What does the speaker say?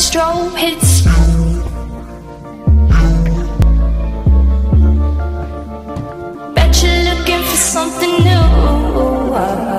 strobe hits. Bet you're looking for something new.